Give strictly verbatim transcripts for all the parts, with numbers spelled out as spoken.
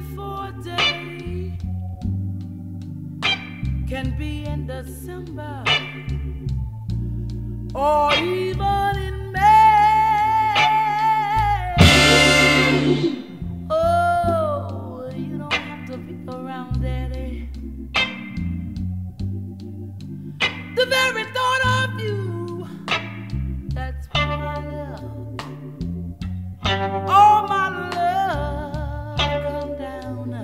before day can be in December or even in May. Oh, you don't have to be around, Daddy. The very thought of you, that's what I love. Oh, my love, come down.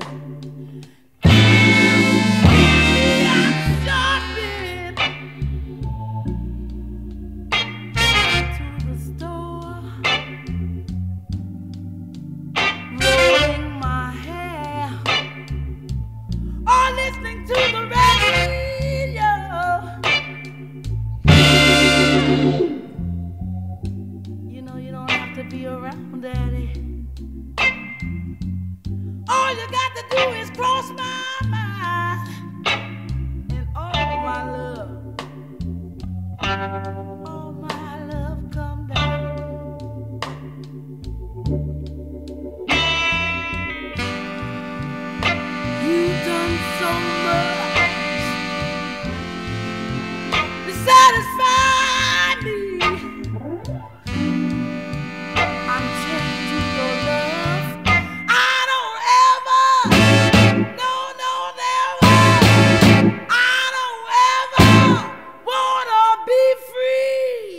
I'm shopping to the store, rolling my hair, or listening to the radio. You know you don't have to be around, Daddy. All you got to do is cross my mind, and all my love, all my love come down. You've done so much to satisfy me. I'm chained to your love. I don't ever, no, no, never. I don't ever wanna be free.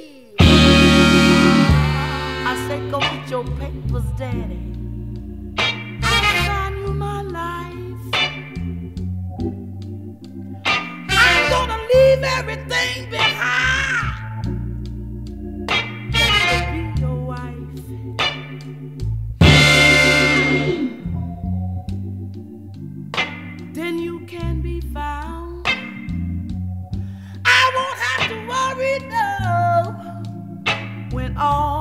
I say go get your papers, Daddy. I'll sign you my life. I'm gonna leave everything behind just to be your wife. Then you can be found. I won't have to worry, no, when all